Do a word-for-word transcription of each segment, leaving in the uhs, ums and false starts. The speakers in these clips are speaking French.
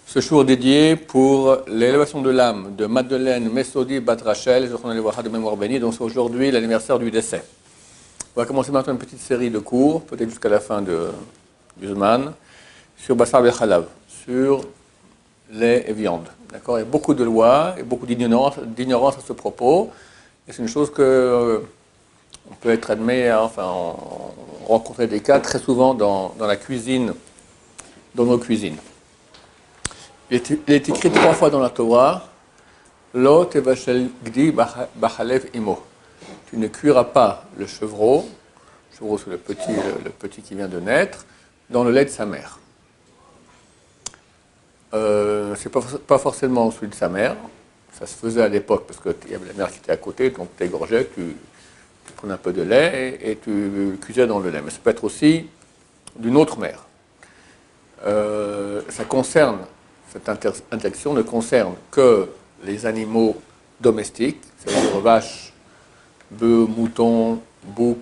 Ce jour dédié pour l'élévation de l'âme de Madeleine Messodi Bat Rachel, de mémoire bénie. Donc c'est aujourd'hui l'anniversaire du décès. On va commencer maintenant une petite série de cours, peut-être jusqu'à la fin de, du Zman, sur Bassar et Khalav, sur lait et viande. D'accord. Il y a beaucoup de lois et beaucoup d'ignorance, d'ignorance à ce propos. Et c'est une chose que euh, on peut être admis, hein, enfin, on, on rencontrer des cas très souvent dans, dans la cuisine, dans nos cuisines. Il est, il est écrit trois fois dans la Torah, Lo tevashel gdi bachalev imo. Tu ne cuiras pas le chevreau, le chevreau c'est le petit, le, le petit qui vient de naître, dans le lait de sa mère. Euh, c'est pas, pas forcément celui de sa mère, ça se faisait à l'époque parce qu'il y avait la mère qui était à côté, donc tu égorgeais, tu, tu prenais un peu de lait et, et tu cuisais dans le lait. Mais ça peut être aussi d'une autre mère. Euh, ça concerne Cette interdiction ne concerne que les animaux domestiques, c'est-à-dire vaches, bœufs, moutons, boucs,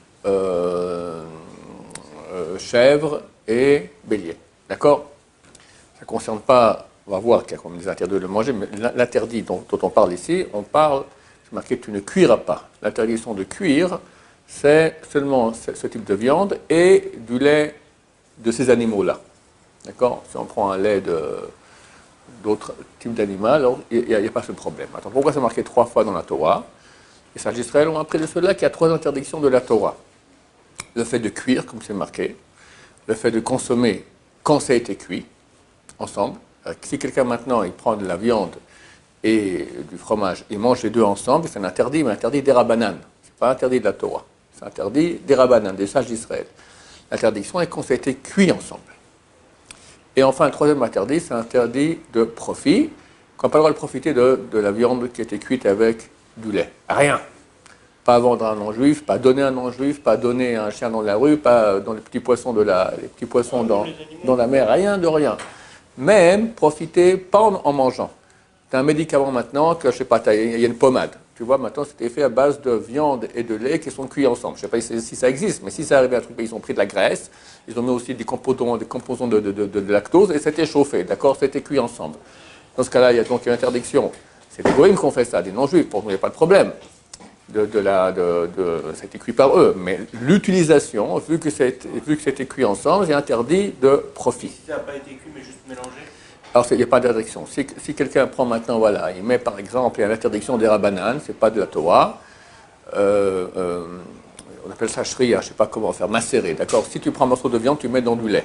euh, euh, chèvres et béliers. D'accord? Ça ne concerne pas, on va voir qu'il y a comme des interdits de le manger, mais l'interdit dont, dont on parle ici, on parle, c'est marqué tu ne cuiras pas. L'interdiction de cuire, c'est seulement ce type de viande et du lait de ces animaux-là. D'accord? Si on prend un lait de, d'autres types d'animaux, alors il n'y a, a pas ce problème. Attends, pourquoi c'est marqué trois fois dans la Torah? Il s'agirait, après de cela, qu'il y a trois interdictions de la Torah. Le fait de cuire, comme c'est marqué. Le fait de consommer quand ça a été cuit, ensemble. Alors, si quelqu'un maintenant, il prend de la viande et du fromage, il mange les deux ensemble, c'est un interdit, mais interdit des rabanan. Ce n'est pas interdit de la Torah. C'est interdit des rabanan, des sages d'Israël. L'interdiction est quand ça a été cuit ensemble. Et enfin, le troisième interdit, c'est interdit de profit. On n'a pas le droit de profiter de, de la viande qui a été cuite avec du lait. Rien. Pas vendre à un non-juif, pas donner à un non-juif, pas donner à un chien dans la rue, pas dans les petits poissons, de la, les petits poissons dans, dans la mer, rien de rien. Même profiter, pas en, en mangeant. Tu as un médicament maintenant, que, je sais pas, il y a une pommade. Tu vois, maintenant, c'était fait à base de viande et de lait qui sont cuits ensemble. Je ne sais pas si ça existe, mais si ça arrive à un truc, ils ont pris de la graisse, ils ont mis aussi des composants, des composants de, de, de, de lactose et c'était chauffé, d'accord? C'était cuit ensemble. Dans ce cas-là, il y a donc une interdiction. C'est des goïms qui ont fait ça, des non-juifs, pour nous, il n'y a pas de problème. De, de la, de, de, ça a été cuit par eux. Mais l'utilisation, vu que c'était cuit ensemble, c'est interdit de profit. Si ça n'a pas été cuit, mais juste mélangé? Alors, il n'y a pas d'interdiction. Si, si quelqu'un prend maintenant, voilà, il met par exemple, il y a l'interdiction des rabanan, ce n'est pas de la Torah, euh, euh, on appelle ça shriya, je ne sais pas comment faire, macérer, d'accord? Si tu prends un morceau de viande, tu mets dans du lait.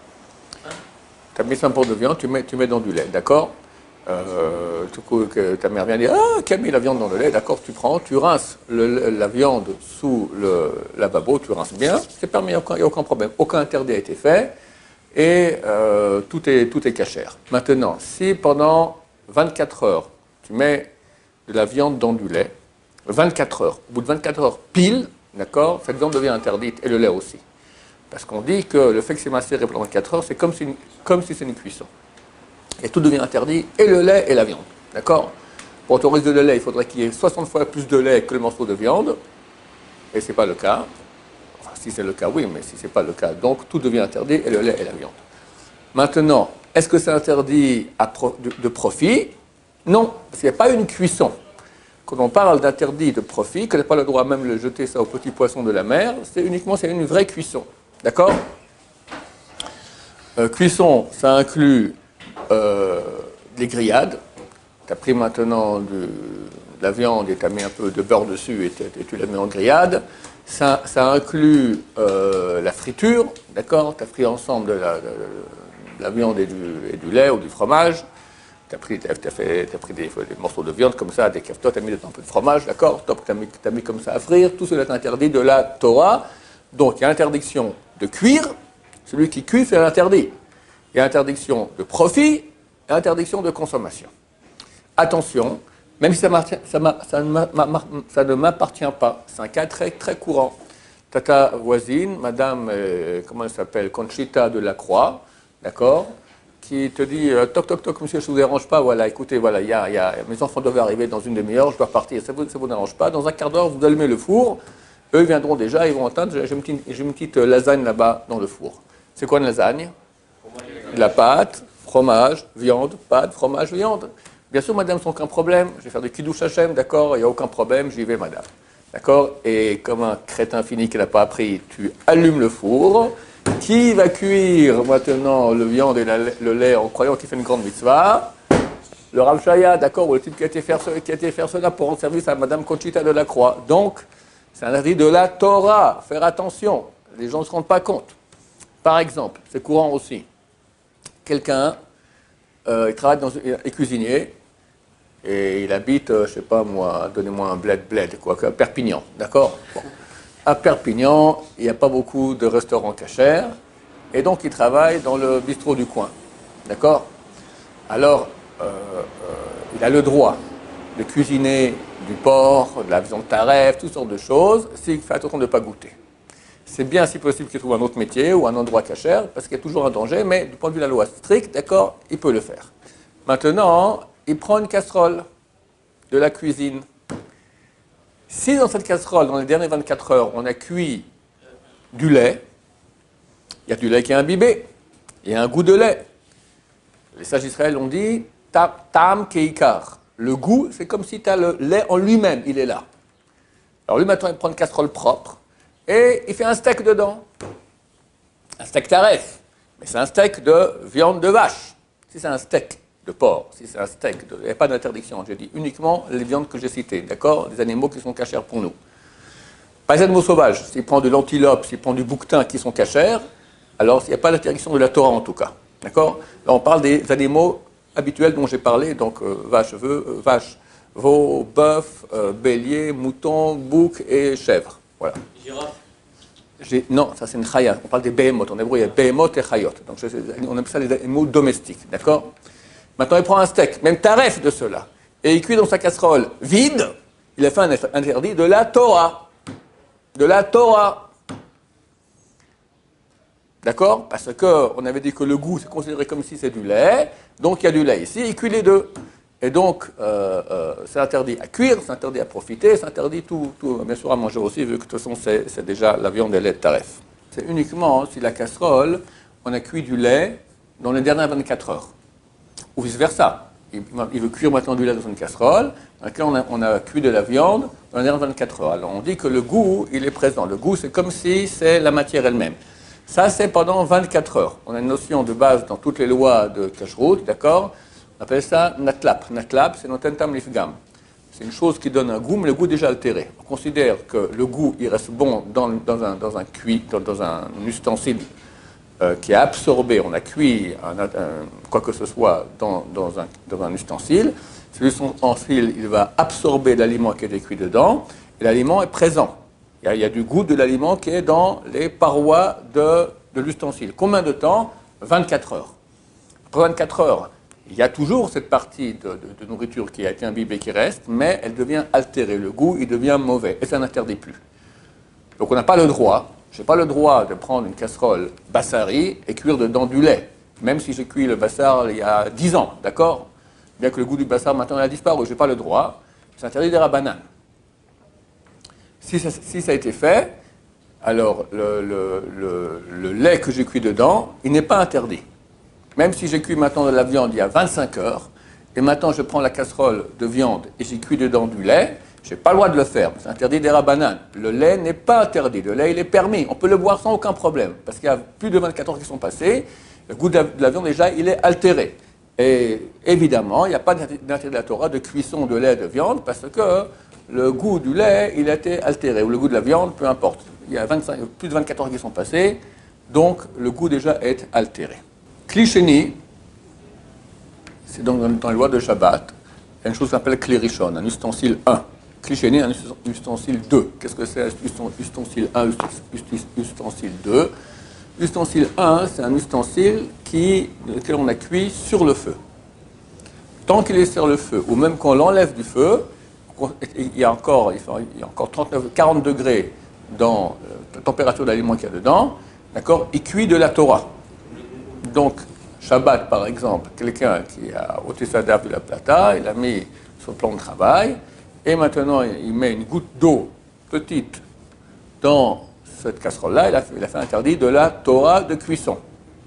Tu as mis un morceau de viande, tu mets, tu mets dans du lait, d'accord? euh, Tout coup, que ta mère vient dire, ah, qui a mis la viande dans le lait, d'accord? Tu prends, tu rinces le, la viande sous le lavabo, tu rinces bien, c'est permis, il n'y a aucun problème, aucun interdit a été fait. Et euh, tout est, tout est cachère. Maintenant, si pendant vingt-quatre heures, tu mets de la viande dans du lait, vingt-quatre heures, au bout de vingt-quatre heures pile, d'accord, cette viande devient interdite, et le lait aussi. Parce qu'on dit que le fait que c'est macéré pendant vingt-quatre heures, c'est comme si, comme si c'est une cuisson. Et tout devient interdit, et le lait et la viande, d'accord? Pour autoriser le lait, il faudrait qu'il y ait soixante fois plus de lait que le morceau de viande, et ce n'est pas le cas. Si c'est le cas, oui, mais si ce n'est pas le cas, donc tout devient interdit, et le lait et la viande. Maintenant, est-ce que c'est interdit à pro, de, de profit? Non, parce qu'il n'y a pas une cuisson. Quand on parle d'interdit de profit, qu'on n'a pas le droit même de jeter ça aux petits poissons de la mer, c'est uniquement c'est une vraie cuisson. D'accord? euh, Cuisson, ça inclut euh, les grillades. Tu as pris maintenant de, de la viande et tu as mis un peu de beurre dessus et, et tu la mets en grillade. Ça, ça inclut euh, la friture, d'accord? Tu as pris ensemble de la, de, de la viande et du, et du lait ou du fromage. Tu as pris, t'as, t'as fait, t'as pris des, des morceaux de viande comme ça, des keftos, tu as mis un peu de fromage, d'accord? Tu as mis, t'as mis comme ça à frire. Tout cela est interdit de la Torah. Donc il y a interdiction de cuire. Celui qui cuit, c'est l'interdit. Il y a interdiction de profit et interdiction de consommation. Attention. Même si ça, ça, ça, ça ne m'appartient pas, c'est un cas très, très courant. Tu as ta voisine, madame, euh, comment elle s'appelle, Conchita de la Croix, d'accord, qui te dit, euh, toc, toc, toc, monsieur, je ne vous dérange pas, voilà, écoutez, voilà, y a, y a, mes enfants doivent arriver dans une demi-heure, je dois partir, ça ne vous, vous dérange pas. Dans un quart d'heure, vous allumez le four, eux ils viendront déjà, ils vont entendre, j'ai une petite, j'ai une petite lasagne là-bas dans le four. C'est quoi une lasagne? De la pâte, fromage, viande, pâte, fromage, viande. Bien sûr, madame, sans aucun problème. Je vais faire du kiddush Hashem, d'accord, il n'y a aucun problème, j'y vais, madame. D'accord? Et comme un crétin fini qui n'a pas appris, tu allumes le four. Qui va cuire maintenant le viande et la, le lait en croyant qu'il fait une grande mitzvah? Le Rav Shaya, d'accord, ou le type qui a été faire, qui a été faire cela pour rendre service à madame Conchita de la Croix. Donc, c'est un interdit de la Torah. Faire attention. Les gens ne se rendent pas compte. Par exemple, c'est courant aussi. Quelqu'un, euh, il travaille dans, il est cuisinier et il habite, euh, je ne sais pas moi, donnez-moi un bled bled, quoi, à Perpignan, d'accord? Bon. À Perpignan, il n'y a pas beaucoup de restaurants cachers et donc il travaille dans le bistrot du coin, d'accord? Alors, euh, euh, il a le droit de cuisiner du porc, de la viande taref, toutes sortes de choses, s'il fait attention de ne pas goûter. C'est bien, si possible, qu'il trouve un autre métier ou un endroit cachère, parce qu'il y a toujours un danger, mais du point de vue de la loi stricte, d'accord, il peut le faire. Maintenant, il prend une casserole de la cuisine. Si dans cette casserole, dans les dernières vingt-quatre heures, on a cuit du lait, il y a du lait qui est imbibé, il y a un goût de lait. Les sages d'Israël ont dit tam keikar. Le goût, c'est comme si tu as le lait en lui-même, il est là. Alors lui, maintenant, il prend une casserole propre et il fait un steak dedans. Un steak taref. Mais c'est un steak de viande de vache. Si c'est un steak de porc, si c'est un steak, de... il n'y a pas d'interdiction. J'ai dit uniquement les viandes que j'ai citées, d'accord? Les animaux qui sont cachers pour nous. Pas les animaux sauvages. S'il prend de l'antilope, s'il prend du bouquetin qui sont cachers, alors il n'y a pas d'interdiction de la Torah en tout cas. D'accord? Là, on parle des animaux habituels dont j'ai parlé, donc euh, vache, veu, euh, vache, veau, bœuf, euh, bélier, mouton, bouc et chèvre. Voilà. Girafe? Non, ça c'est une chaya. On parle des behemoth. En hébreu, il y a behemoth et chayot. Donc on appelle ça les animaux domestiques. D'accord? Maintenant, il prend un steak, même taref de cela, et il cuit dans sa casserole vide. Il a fait un interdit de la Torah. De la Torah. D'accord? Parce qu'on avait dit que le goût, c'est considéré comme si c'est du lait. Donc, il y a du lait ici, il cuit les deux. Et donc, euh, euh, c'est interdit à cuire, c'est interdit à profiter, c'est interdit tout, tout, bien sûr à manger aussi, vu que de toute façon, c'est, c'est déjà la viande et le lait de taref. C'est uniquement si la casserole, on a cuit du lait dans les dernières vingt-quatre heures. Ou vice-versa. Il, il veut cuire maintenant du lait dans une casserole, dans laquelle on a, on a cuit de la viande dans les dernières vingt-quatre heures. Alors, on dit que le goût, il est présent. Le goût, c'est comme si c'est la matière elle-même. Ça, c'est pendant vingt-quatre heures. On a une notion de base dans toutes les lois de kashrut, d'accord? On appelle ça natlap. Natlap, c'est noten tam lifgam. C'est une chose qui donne un goût, mais le goût est déjà altéré. On considère que le goût, il reste bon dans, dans, un, dans un cuit, dans, dans un ustensile euh, qui est absorbé. On a cuit un, un, quoi que ce soit dans, dans, un, dans un ustensile. Cet ustensile, il va absorber l'aliment qui a été cuit dedans, et l'aliment est présent. Il y a du goût de l'aliment qui est dans les parois de, de l'ustensile. Combien de temps? vingt-quatre heures. Après vingt-quatre heures, il y a toujours cette partie de, de, de nourriture qui a été imbibée qui reste, mais elle devient altérée. Le goût, il devient mauvais, et ça n'interdit plus. Donc on n'a pas le droit, je n'ai pas le droit de prendre une casserole bassari et cuire dedans du lait, même si j'ai cuit le bassar il y a dix ans, d'accord? Bien que le goût du bassar maintenant a disparu, je n'ai pas le droit. C'est interdit des rabbanan. Si ça, si ça a été fait, alors le, le, le, le lait que j'ai cuit dedans, il n'est pas interdit. Même si j'ai cuit maintenant de la viande il y a vingt-cinq heures, et maintenant je prends la casserole de viande et j'ai cuit dedans du lait, je n'ai pas le droit de le faire. C'est interdit des rabbanan. Le lait n'est pas interdit. Le lait, il est permis. On peut le boire sans aucun problème. Parce qu'il y a plus de vingt-quatre heures qui sont passées, le goût de la, de la viande, déjà, il est altéré. Et évidemment, il n'y a pas d'interdit de la Torah de cuisson de lait de viande, parce que le goût du lait, il a été altéré, ou le goût de la viande, peu importe. Il y a vingt-cinq, plus de vingt-quatre heures qui sont passées, donc le goût déjà est altéré. Klisheni, c'est donc dans, dans les lois de Shabbat, il y a une chose qu'on appelle Klirishon, un ustensile un. Klisheni, un ustensile deux. Qu'est-ce que c'est ustensile un, ustensile deux? Ustensile un, c'est un ustensile qui, lequel on a cuit sur le feu. Tant qu'il est sur le feu, ou même quand on l'enlève du feu, il y a encore, il y a encore trente-neuf, quarante degrés dans la température de l'aliment qu'il y a dedans, d'accord, il cuit de la Torah. Donc, Shabbat, par exemple, quelqu'un qui a ôté sa dape de la plata, il a mis son plan de travail, et maintenant il met une goutte d'eau petite dans cette casserole-là, il a fait, il a fait interdit de la Torah de cuisson.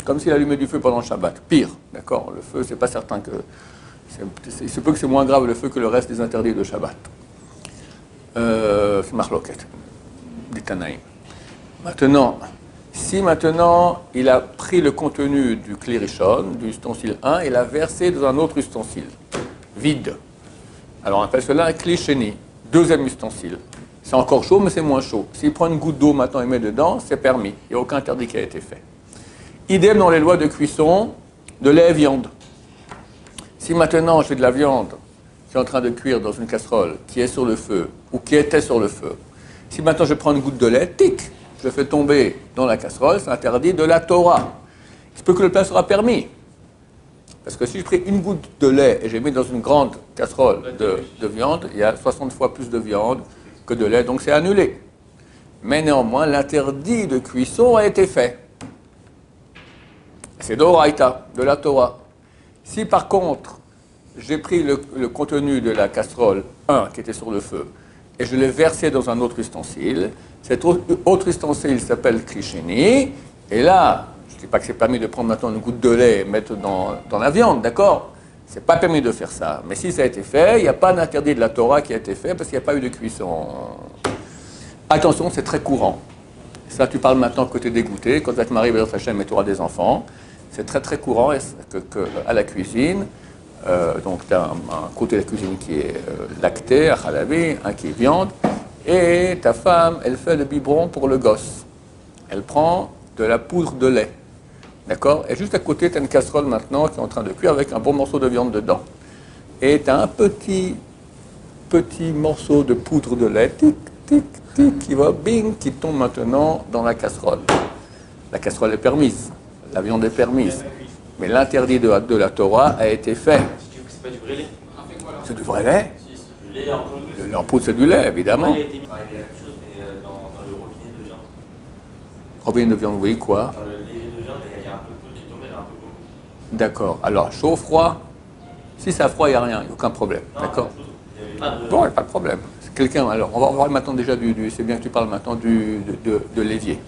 comme s'il allumait du feu pendant le Shabbat. Pire, d'accord? Le feu, c'est pas certain que... Il se peut que c'est moins grave le feu que le reste des interdits de Shabbat. Euh, c'est marloquette, des Tanaïm. Maintenant, si maintenant il a pris le contenu du Kli Rishon, du ustensile un, et l'a versé dans un autre ustensile, vide. Alors on appelle cela un Kli Sheni, deuxième ustensile. C'est encore chaud, mais c'est moins chaud. S'il prend une goutte d'eau maintenant et met dedans, c'est permis. Il n'y a aucun interdit qui a été fait. Idem dans les lois de cuisson de lait et viande. Si maintenant j'ai de la viande qui est en train de cuire dans une casserole, qui est sur le feu, ou qui était sur le feu, si maintenant je prends une goutte de lait, tic, je le fais tomber dans la casserole, c'est interdit de la Torah. Il se peut que le plat sera permis. Parce que si je prends une goutte de lait et je mets dans une grande casserole de, de viande, il y a soixante fois plus de viande que de lait, donc c'est annulé. Mais néanmoins, l'interdit de cuisson a été fait. C'est d'Oraïta, de la Torah. Si par contre, j'ai pris le, le contenu de la casserole un qui était sur le feu et je l'ai versé dans un autre ustensile, cet autre ustensile s'appelle Kli Sheni, et là, je ne dis pas que c'est permis de prendre maintenant une goutte de lait et mettre dans, dans la viande, d'accord? C'est pas permis de faire ça. Mais si ça a été fait, il n'y a pas d'interdit de la Torah qui a été fait parce qu'il n'y a pas eu de cuisson. Attention, c'est très courant. Ça, tu parles maintenant que tu es dégoûté, quand tu vas te marier avec Hachem et tu auras des enfants. C'est très très courant que, que, à la cuisine, euh, donc tu as un, un côté de la cuisine qui est euh, lacté, achalavi, un qui est viande, et ta femme, elle fait le biberon pour le gosse. Elle prend de la poudre de lait, d'accord? Et juste à côté, tu as une casserole maintenant qui est en train de cuire avec un bon morceau de viande dedans. Et tu as un petit, petit morceau de poudre de lait, tic, tic, tic, qui va, bing, qui tombe maintenant dans la casserole. La casserole est permise. La viande est permise, mais l'interdit de, de la Torah a été fait. C'est pas du vrai lait? C'est du vrai lait? Si, c'est du lait en poudre. Le lait en poudre, c'est du lait, évidemment. Il a été mis dans la même chose, mais dans, dans le robinet de viande. Robinet de viande, oui, quoi? Dans le lait de viande, il y a un peu de poudre qui est tombée, il y a un peu beaucoup. D'accord. Alors, chaud, froid? Si c'est à froid, il n'y a rien, il n'y a aucun problème. D'accord? Bon, il n'y a pas de problème. Quelqu'un, alors, on va voir maintenant déjà du, du c'est bien que tu parles maintenant du, de, de, de l'évier.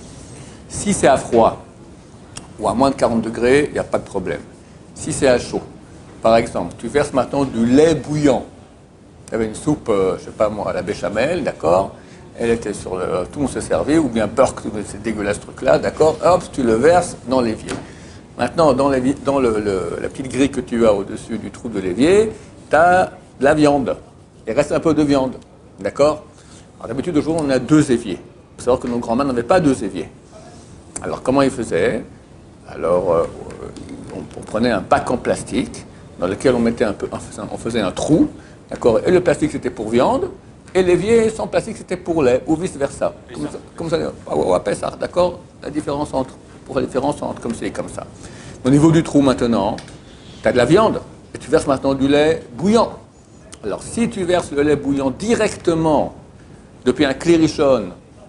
Si c'est à froid, ou à moins de quarante degrés, il n'y a pas de problème. Si c'est à chaud, par exemple, tu verses maintenant du lait bouillant. Tu avais une soupe, euh, je ne sais pas moi, à la béchamel, d'accord? Elle était sur le... Tout le monde se servait, ou bien beurre, c'est dégueulasse ce truc-là, d'accord? Hop, tu le verses dans l'évier. Maintenant, dans, dans le, le, la petite grille que tu as au-dessus du trou de l'évier, tu as de la viande. Il reste un peu de viande, d'accord? Alors d'habitude, aujourd'hui, on a deux éviers. Il faut savoir que nos grands-mères n'avaient pas deux éviers. Alors, comment ils faisaient? Alors, euh, on, on prenait un bac en plastique dans lequel on mettait un peu, on faisait un trou, d'accord? Et le plastique c'était pour viande, et l'évier sans plastique c'était pour lait, ou vice versa. Comme ça, comme ça, on appelle ça, d'accord? La différence entre, pour la différence entre comme c'est et comme ça. Au niveau du trou maintenant, tu as de la viande, et tu verses maintenant du lait bouillant. Alors, si tu verses le lait bouillant directement depuis un Kli Rishon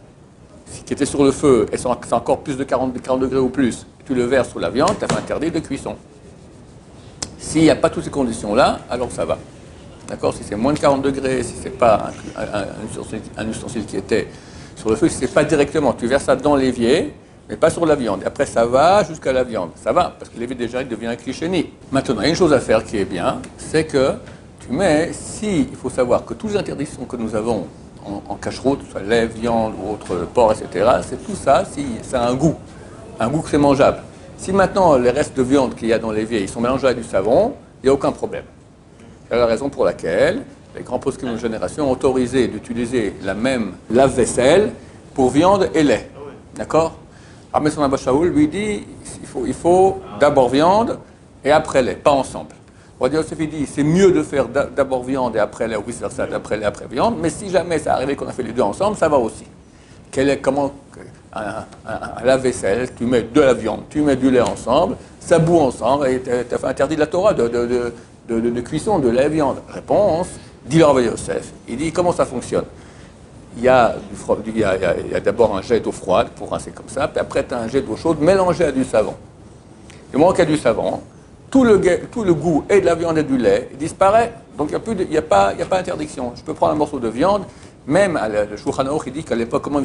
qui était sur le feu, et c'est encore plus de quarante, quarante degrés ou plus, tu le verses sur la viande, tu as fait interdit de cuisson. S'il n'y a pas toutes ces conditions-là, alors ça va. D'accord? Si c'est moins de quarante degrés, si ce n'est pas un, un, un, ustensile, un ustensile qui était sur le feu, si ce n'est pas directement, tu verses ça dans l'évier, mais pas sur la viande. Et après, ça va jusqu'à la viande. Ça va, parce que l'évier déjà, il devient un Kli Sheni. Maintenant, il y a une chose à faire qui est bien, c'est que tu mets, si, il faut savoir que toutes les interdictions que nous avons en, en cache-route, soit lait, viande ou autre porc, et cetera, c'est tout ça, si ça a un goût. Un goût que c'est mangeable. Si maintenant les restes de viande qu'il y a dans l'évier, ils sont mélangés à du savon, il n'y a aucun problème. C'est la raison pour laquelle les grands postes de nos générations ont autorisé d'utiliser la même lave-vaisselle pour viande et lait. D'accord? Ahmed Sonaba Shaoul lui dit il faut, il faut d'abord viande et après lait, pas ensemble. Radi Yosef dit c'est mieux de faire d'abord viande et après lait, ou vice versa, d'après lait, après viande, mais si jamais ça arrivait qu'on a fait les deux ensemble, ça va aussi. Quel est, comment, un, un, un lave-vaisselle, tu mets de la viande, tu mets du lait ensemble, ça bout ensemble, et tu as fait interdit de la Torah de, de, de, de, de, de cuisson, de lait et viande. Réponse, dit le Radi Yosef. Il dit comment ça fonctionne? Il y a, du, il y a, il y a, il y a d'abord un jet d'eau froide pour rincer comme ça, puis après tu as un jet d'eau chaude mélangé à du savon. Du moment qu'il y a du savon, tout le, tout le goût et de la viande et du lait disparaît. Donc il n'y a, a, a pas interdiction. Je peux prendre un morceau de viande Même le Shulchan Aruch, il dit qu'à l'époque, comment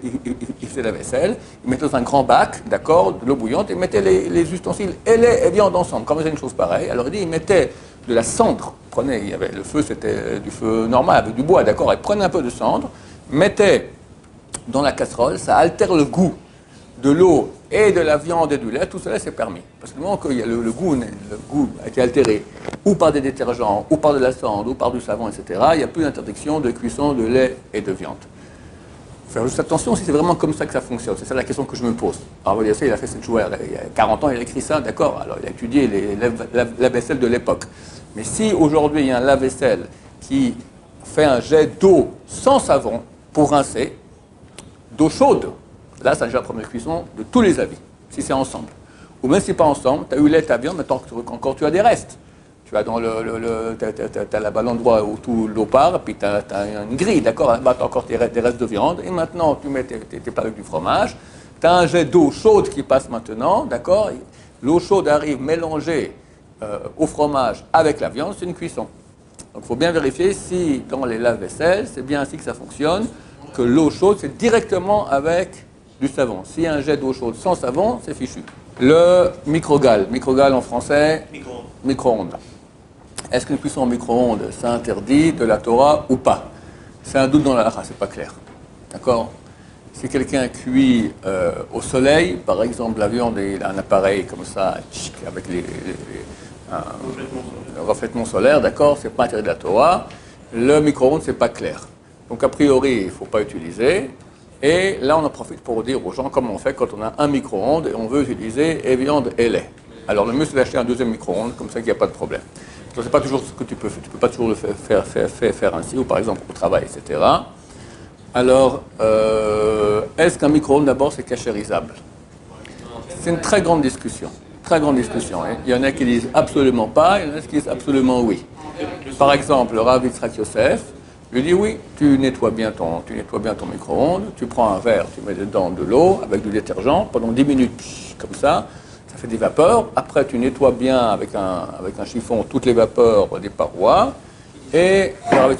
il faisait la vaisselle, il mettait dans un grand bac, d'accord, de l'eau bouillante, il mettait les, les ustensiles et lait et viande ensemble. Comme il faisait une chose pareille, alors il dit, il mettait de la cendre, prenez, il y avait, le feu c'était du feu normal avec du bois, d'accord, il prenait un peu de cendre, mettait dans la casserole, ça altère le goût de l'eau et de la viande et du lait, tout cela c'est permis. Parce que du moment que le, le, goût, le goût a été altéré, ou par des détergents, ou par de la cendre, ou par du savon, et cetera, il n'y a plus d'interdiction de cuisson de lait et de viande. Faire juste attention si c'est vraiment comme ça que ça fonctionne. C'est ça la question que je me pose. Alors, vous voyez, il a fait cette joueur, il y a quarante ans, il a écrit ça, d'accord. Alors, il a étudié les, les, la, la vaisselle de l'époque. Mais si aujourd'hui, il y a un lave-vaisselle qui fait un jet d'eau sans savon pour rincer, d'eau chaude, là, c'est déjà la première cuisson de tous les avis, si c'est ensemble. Ou même si c'est pas ensemble, tu as eu lait, ta viande, mais encore tu as des restes. Tu as dans le, le, le t'as, t'as, t'as là-bas l'endroit où tout l'eau part, puis tu as une grille, d'accord, là-bas tu as encore des restes de viande, et maintenant tu mets tes, tes, tes plats avec du fromage, tu as un jet d'eau chaude qui passe maintenant, d'accord, l'eau chaude arrive mélangée euh, au fromage avec la viande, c'est une cuisson. Donc il faut bien vérifier si dans les lave-vaisselle, c'est bien ainsi que ça fonctionne, que l'eau chaude c'est directement avec du savon. S'il y a un jet d'eau chaude sans savon, c'est fichu. Le microgale, microgale en français, micro-ondes. Micro-ondes. Est-ce qu'une cuisson en micro-ondes, c'est interdit de la Torah ou pas? C'est un doute dans la halakha, c'est pas clair. D'accord? Si quelqu'un cuit euh, au soleil, par exemple la viande, il a un appareil comme ça, avec les, les, les, un, le reflètement solaire, d'accord? C'est pas interdit de la Torah. Le micro-ondes, c'est pas clair. Donc a priori, il ne faut pas utiliser. Et là, on en profite pour dire aux gens comment on fait quand on a un micro-ondes et on veut utiliser et viande et lait. Alors le mieux, c'est d'acheter un deuxième micro-ondes, comme ça qu'il n'y a pas de problème. Ce n'est pas toujours ce que tu peux faire, tu ne peux pas toujours le faire, faire, faire, faire, faire ainsi, ou par exemple au travail, et cetera. Alors, euh, est-ce qu'un micro-ondes d'abord c'est cachérisable? C'est une très grande discussion, très grande discussion. Hein. Il y en a qui disent absolument pas, il y en a qui disent absolument oui. Par exemple, le Rav Yitzhak Yosef lui dit oui, tu nettoies bien ton, tu nettoies bien ton micro-ondes, tu prends un verre, tu mets dedans de l'eau avec du détergent pendant dix minutes, comme ça. Ça fait des vapeurs. Après, tu nettoies bien avec un, avec un chiffon toutes les vapeurs des parois. Et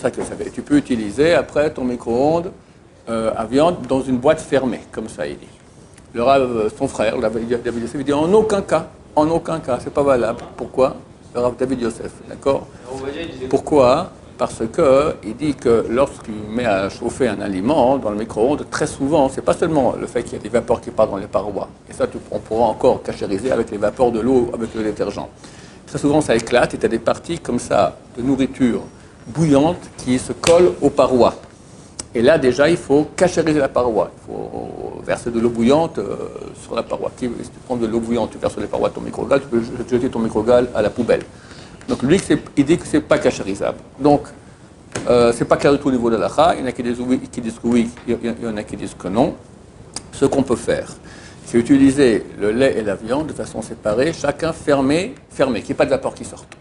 tu peux utiliser après ton micro-ondes euh, à viande dans une boîte fermée, comme ça, il dit. Le Rav, son frère, David Yosef, il dit en aucun cas, en aucun cas, c'est pas valable. Pourquoi? Le Rav David Yosef, d'accord? Pourquoi? Parce qu'il dit que lorsqu'il met à chauffer un aliment dans le micro-ondes, très souvent, c'est pas seulement le fait qu'il y a des vapeurs qui partent dans les parois, et ça, on pourra encore cachériser avec les vapeurs de l'eau, avec le détergent. Très souvent, ça éclate et tu as des parties comme ça de nourriture bouillante qui se collent aux parois. Et là, déjà, il faut cachériser la paroi. Il faut verser de l'eau bouillante euh, sur la paroi. Si tu prends de l'eau bouillante, tu verses sur les parois de ton microgale, tu peux jeter ton microgale à la poubelle. Donc lui, il dit que ce n'est pas cachérisable. Donc, euh, ce n'est pas clair du tout au niveau de l'halakha. Il y en a qui disent oui, qui disent que oui, il y en a qui disent que non. Ce qu'on peut faire, c'est utiliser le lait et la viande de façon séparée, chacun fermé, fermé, qu'il n'y ait pas de vapeur qui sorte.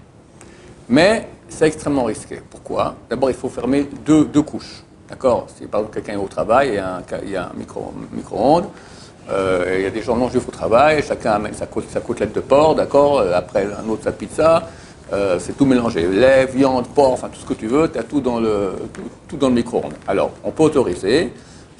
Mais c'est extrêmement risqué. Pourquoi? D'abord, il faut fermer deux, deux couches. D'accord? Si par exemple quelqu'un est au travail, il y a un, il y a un micro, micro-ondes, euh, il y a des gens non juifs au travail, chacun amène sa, côte, sa côtelette de porc, d'accord? Après un autre sa pizza. Euh, c'est tout mélangé, lait, viande, porc, enfin tout ce que tu veux, tu as tout dans le, tout, tout dans le micro-ondes. Alors, on peut autoriser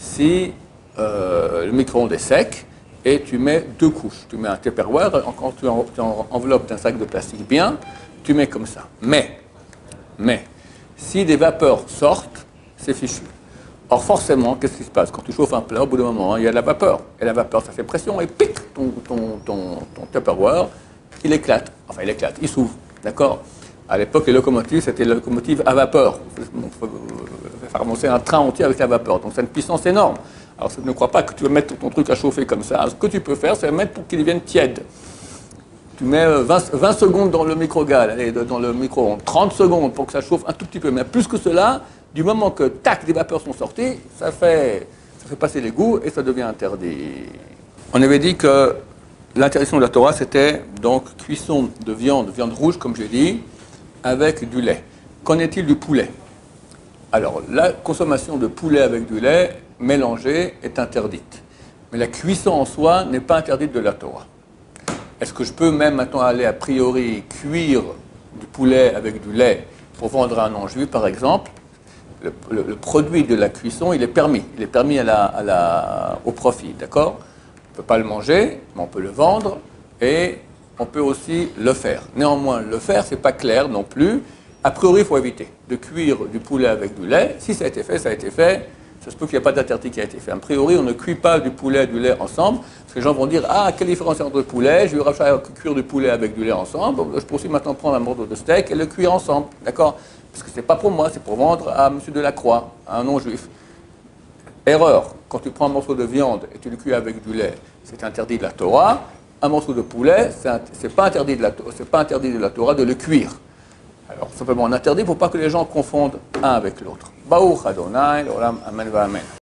si euh, le micro-ondes est sec et tu mets deux couches. Tu mets un Tupperware, quand tu, en, tu en, enveloppes d'un sac de plastique bien, tu mets comme ça. Mais, mais, si des vapeurs sortent, c'est fichu. Or, forcément, qu'est-ce qui se passe? Quand tu chauffes un plat, au bout d'un moment, il y a de la vapeur. Et la vapeur, ça fait pression et pique ton, ton, ton, ton Tupperware, il éclate. Enfin, il éclate, il s'ouvre. D'accord? À l'époque, les locomotives, c'était les locomotives à vapeur. Il faut faire remonter un train entier avec la vapeur. Donc, c'est une puissance énorme. Alors, ne crois pas que tu vas mettre ton truc à chauffer comme ça. Ce que tu peux faire, c'est mettre pour qu'il devienne tiède. Tu mets vingt, vingt secondes dans le microgale, allez, dans le micro-ondes, trente secondes pour que ça chauffe un tout petit peu. Mais plus que cela, du moment que, tac, des vapeurs sont sorties, ça fait, ça fait passer les goûts et ça devient interdit. On avait dit que l'interdiction de la Torah, c'était donc cuisson de viande, viande rouge, comme j'ai dit, avec du lait. Qu'en est-il du poulet? Alors, la consommation de poulet avec du lait mélangé est interdite. Mais la cuisson en soi n'est pas interdite de la Torah. Est-ce que je peux même maintenant aller a priori cuire du poulet avec du lait pour vendre à un non-juif, par exemple? le, le, le produit de la cuisson, il est permis. Il est permis à la, à la, au profit, d'accord? On ne peut pas le manger, mais on peut le vendre et on peut aussi le faire. Néanmoins, le faire, ce n'est pas clair non plus. A priori, il faut éviter de cuire du poulet avec du lait. Si ça a été fait, ça a été fait. Ça se peut qu'il n'y ait pas d'interdit qui a été fait. A priori, on ne cuit pas du poulet et du lait ensemble. Parce que les gens vont dire, ah, quelle différence entre le poulet? Je vais racheter cuire du poulet avec du lait ensemble. Je peux aussi maintenant prendre un morceau de steak et le cuire ensemble. D'accord? Parce que ce n'est pas pour moi, c'est pour vendre à M. Delacroix, à un non-juif. Erreur. Quand tu prends un morceau de viande et tu le cuis avec du lait, c'est interdit de la Torah. Un morceau de poulet, ce n'est pas interdit de la, c'est pas interdit de la Torah de le cuire. Alors, simplement, on interdit, il ne faut pas que les gens confondent un avec l'autre. Baruch Adonai, l'olam, amen va amen.